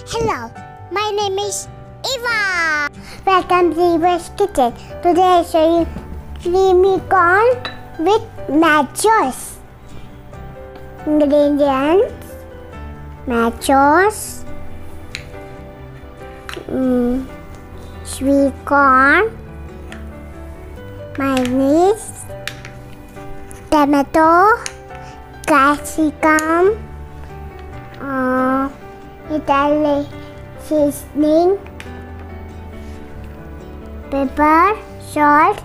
Hello, my name is Eva. Welcome to Eva's Kitchen. Today I show you creamy corn with nachos. Ingredients: nachos, sweet corn, mayonnaise, tomato, capsicum, Italian seasoning, pepper, salt.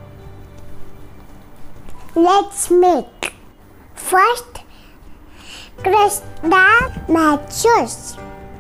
Let's make. First, crush the nachos.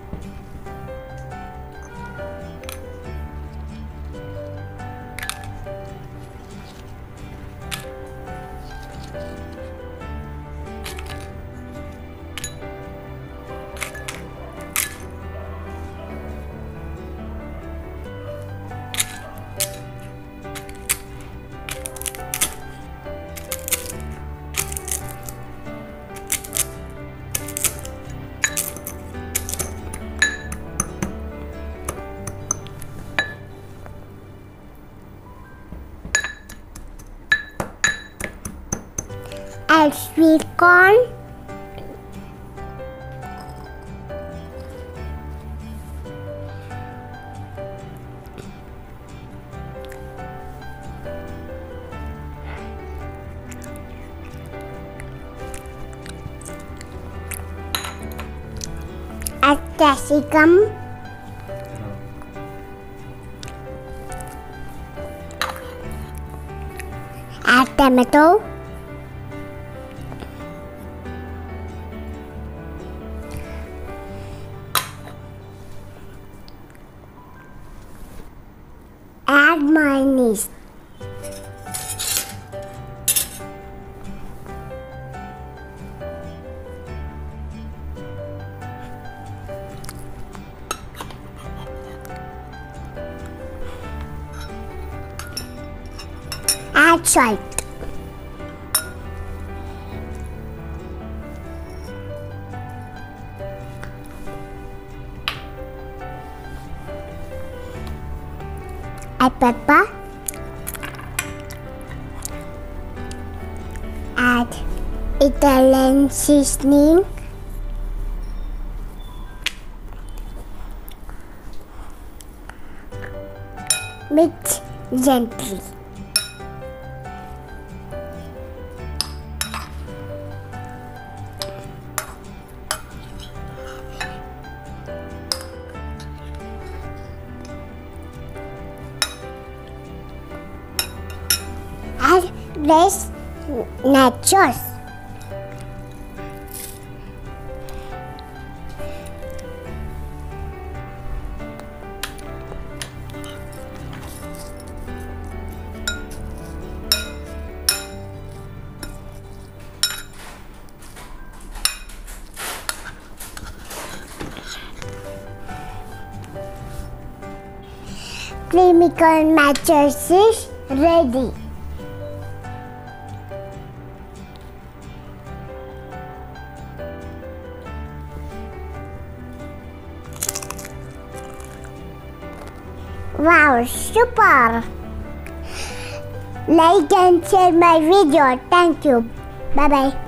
Add sweet corn, add capsicum, add tomato, add mayonnaise, add salt, add pepper, add Italian seasoning, mix gently. Add fresh nachos. Creamy corn nachos is ready. Wow, super! Like and share my video. Thank you. Bye bye.